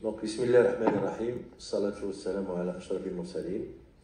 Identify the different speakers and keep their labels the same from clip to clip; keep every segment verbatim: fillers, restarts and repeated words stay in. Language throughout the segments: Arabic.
Speaker 1: دونك بسم الله الرحمن الرحيم، والصلاة والسلام على أشرف المرسلين.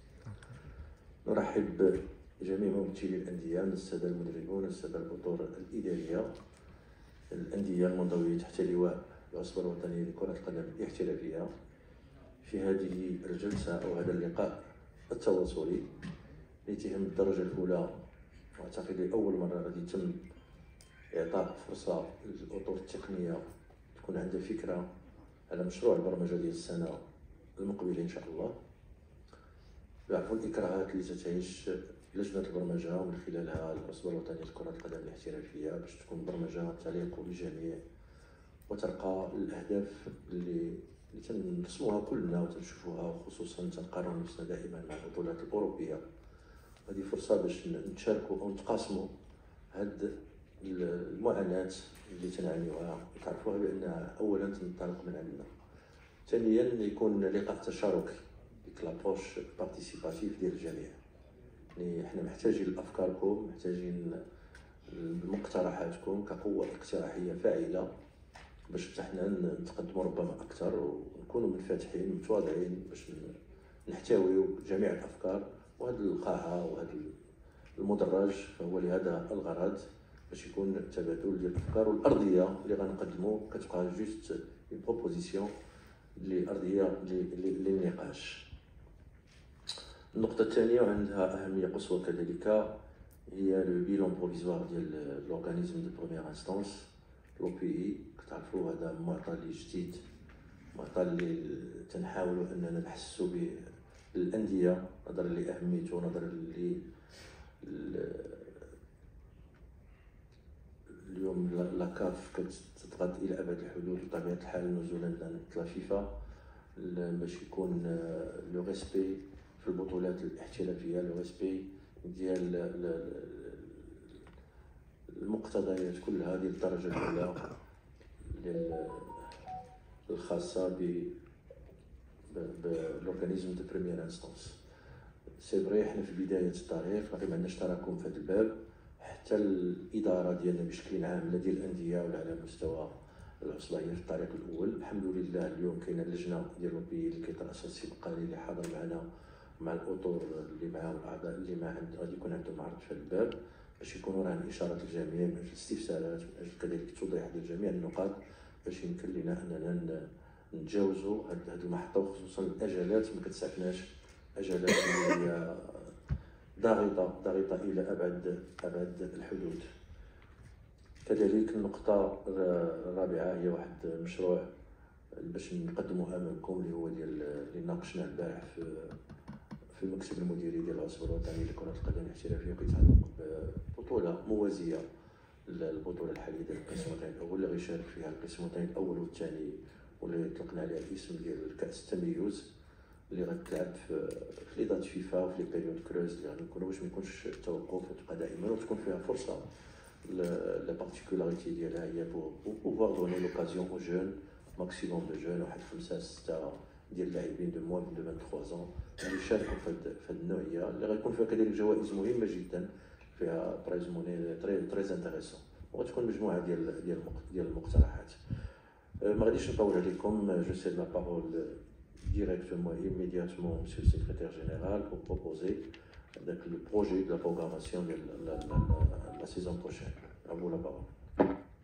Speaker 1: نرحب بجميع ممثلي الأندية، من السادة المدربون، السادة الأطر الإدارية، الأندية المنضوية تحت لواء العصبة الوطنية لكرة القدم الاحترافية في هذه الجلسة أو هذا اللقاء التواصلي اللي تهم الدرجة الأولى. وأعتقد لأول مرة غادي يتم إعطاء فرصة للأطر التقنية تكون عندها فكرة على مشروع البرمجة ديال السنة المقبلة إن شاء الله، بعفو الإكراهات اللي تتعيش لجنة البرمجة ومن خلالها العصبة الوطنية لكرة القدم الاحترافية، باش تكون برمجة تليق بالجميع وترقى للأهداف اللي اللي تنرسموها كلنا وتنشوفوها، وخصوصا تنقارنوا نفسنا دائما مع البطولات الأوروبية. هذه فرصة باش نتشاركوا أو نتقاسموا هاد المعاناة اللي تنعانيوها وتعرفوها بأنها أولا تنطلق من عندنا، ثانيا يكون لقاء تشاركي ديك لابروش بارتيسيباتيف ديال الجميع. يعني حنا محتاجين لأفكاركم، محتاجين لمقترحاتكم كقوة اقتراحية فاعلة باش حتى حنا نتقدموا ربما أكثر ونكونوا منفتحين متواضعين باش نحتويو جميع الأفكار. وهذا القاعة وهذا المدرج فهو لهذا الغرض، باش يكون تبادل ديال الافكار، والارضيه اللي غنقدموا كتبقى جوست اون بروبوزيسيون اللي ارضيه للنقاش. النقطه الثانيه وعندها اهميه قصوى كذلك هي لو بيلون بروفيزوار ديال لورغانيزم دو بروميير انستانس لو بي اي. كتعرفوا هذا معطى اللي جديد، معطى اللي تنحاولوا اننا نحسوا به للانديه نظرا لاهميته، نظرا ل اليوم لاكاف كتضغط الى ابعد الحدود بطبيعه الحال نزولا لا فيفا باش يكون لو ريسبي في البطولات الاحترافيه، لو ريسبي ديال المقتضيات كلها ديال الدرجه الاولى الخاصه ب بالأورغانيزم دو بروميير انستانس. سي فري حنا في بدايه الطريق، باقي ما عندناش تراكم في هذا الباب. حتى الاداره ديالنا بشكل عام لا ديال الانديه ولا على مستوى العصبه هي في الطريق الاول. الحمد لله اليوم كاينه اللجنه ديال البي اللي كيترأسها السي القاري اللي حاضر معنا مع الاطر اللي معاه والاعضاء اللي ما عند غادي يكون عندهم عرض في هذا الباب باش يكونوا راه اشارات الجميع من اجل الاستفسارات، من اجل كذلك التوضيح ديال جميع النقاط باش يمكن لنا اننا نتجاوزوا هذه المحطه، وخصوصا الاجالات ما كتسعفناش، اجالات اللي هي ضاغطه ضاغطه الى ابعد ابعد الحدود. كذلك النقطه الرابعه هي واحد المشروع باش نقدموه امامكم اللي هو ديال اللي ناقشناه البارح في في المكتب المديري ديال العصبه الوطنيه لكره القدم الاحترافيه، كيتعلق ببطوله موازيه للبطوله الحاليه ديال القسم الوطني الاول اللي غيشارك فيها القسم الوطني الاول والثاني، واللي طلقنا عليها الاسم ديال كاس التميز، اللي غتلعب في في لي دات فيفا وفي لي بيريود كروز اللي غادي نكونوا باش ما يكونش التوقف وتبقى دائما وتكون فيها فرصه. لا بارتيكولاريتي ديالها هي بو بوفوار دوني لوكازيون او جون ماكسيموم دو جون، واحد خمسه سته ديال اللاعبين دو موان دو ثلاثة وعشرين اللي يشاركوا في هذه النوعيه، اللي غيكون فيها كذلك جوائز مهمه جدا، فيها برايز موني تري تري انتريسون، وغتكون مجموعه ديال ديال ديال المقترحات. ما غاديش نطول عليكم، جو سي لا بارول directement et immédiatement monsieur le secrétaire général pour proposer avec le projet de la programmation de la, la, la, la saison prochaine. À vous la parole.